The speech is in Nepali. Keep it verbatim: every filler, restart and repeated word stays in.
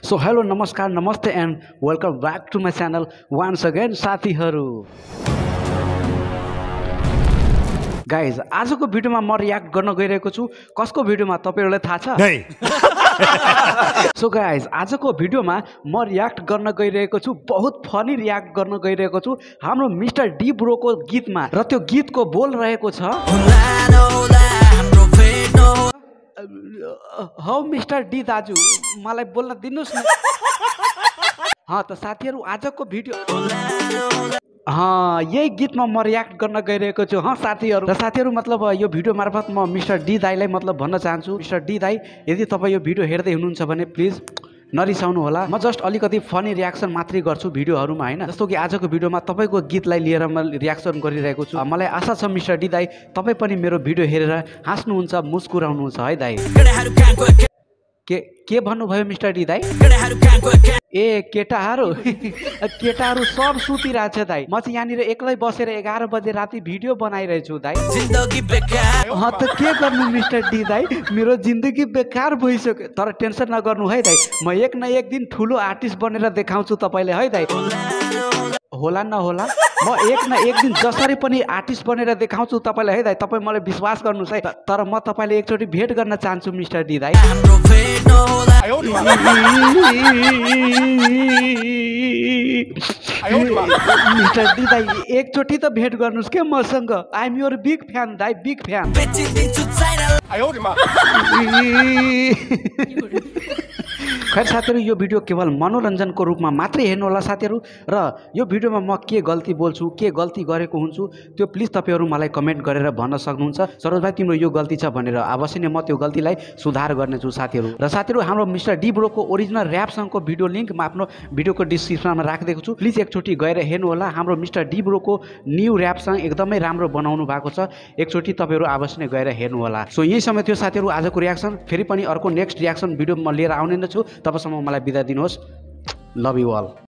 सो हेलो नमस्कार नमस्ते and welcome back to my channel once again साथीहरू। गाइज आजको भिडियोमा म रियाक्ट गर्न गइरहेको छु। कसको भिडियोमा तपाईहरुलाई थाहा छ? सो गाइज आजको भिडियोमा म रियाक्ट गर्न गइरहेको छु, बहुत फनी रियाक्ट गर्न गइरहेको छु हाम्रो मिस्टर डी ब्रोको गीतमा। र त्यो गीतको बोल रहेको छ हौ मिस्टर डी दाजु मलाई बोल्न दिनुस् न। हाँ त साथीहरू आजको भिडियो हाँ यही गीतमा म रियाक्ट गर्न गइरहेको छु। हाँ साथीहरू र साथीहरू मतलब यो भिडियो मार्फत म मिस्टर डी दाईलाई मतलब भन्न चाहन्छु, मिस्टर डी दाई यदि तपाईँ यो भिडियो हेर्दै हुनुहुन्छ भने प्लिज नरिसाउनु होला। म जस्ट अलिकति फनी रियाक्सन मात्रै गर्छु भिडियोहरूमा हैन। जस्तो कि आजको भिडियोमा तपाईँको गीतलाई लिएर म रियाक्सन गरिरहेको छु। मलाई आशा छ मिस्टर डी दाई तपाईँ पनि मेरो भिडियो हेरेर हाँस्नुहुन्छ, मुस्कुराउनुहुन्छ है दाई। के के भन्नुभयो मिस्टर डी दाई? ए केटाहरू केटाहरू सब सुतिरहेछ दाई, म चाहिँ यहाँनिर एक्लै बसेर एघार बजे राति भिडियो बनाइरहेछु दाई। अँ त के गर्नु मिस्टर डी दाई, मेरो जिन्दगी बेकार भइसक्यो। तर टेन्सन नगर्नु है दाई, म एक न एक दिन ठुलो आर्टिस्ट बनेर देखाउँछु तपाईँले है दाई। होला नहोला म एक न एक दिन जसरी पनि आर्टिस्ट बनेर देखाउँछु तपाईँलाई है दाई। तपाईँ मलाई विश्वास गर्नुहोस् है। तर म तपाईँले एकचोटि भेट गर्न चाहन्छु मिस्टर डी दाई। मिस्टर डी दाई एकचोटि त भेट गर्नुहोस् के मसँग। I am your big fan दाई, बिग फ्यान। खैर साथीहरू यो भिडियो केवल मनोरञ्जनको रूपमा मात्रै हेर्नु होला साथीहरू। र यो भिडियोमा म के गल्ती बोल्छु, के गल्ती गरेको हुन्छु त्यो प्लिज तपाईँहरू मलाई कमेन्ट गरेर भन्न सक्नुहुन्छ। सरोज भाइ तिम्रो यो गल्ती छ भनेर अवश्य नै म त्यो गल्तीलाई सुधार गर्नेछु साथीहरू। र साथीहरू हाम्रो मिस्टर डी ब्रोको ओरिजिनल ऱ्याप सङको भिडियो लिङ्क म आफ्नो भिडियोको डिस्क्रिप्सनमा राखिदिएको छु, प्लिज एकचोटि गएर हेर्नु होला। हाम्रो मिस्टर डी ब्रोको न्यू ऱ्याप सङ एकदमै राम्रो बनाउनु भएको छ, एकचोटि तपाईँहरू अवश्य नै गएर हेर्नु होला। सो यही समय थियो साथीहरू आजको रियाक्सन। फेरि पनि अर्को नेक्स्ट रियाक्सन भिडियो म लिएर आउने नै छु। तबसम्म मलाई बिदा दिनुहोस्। Love you all.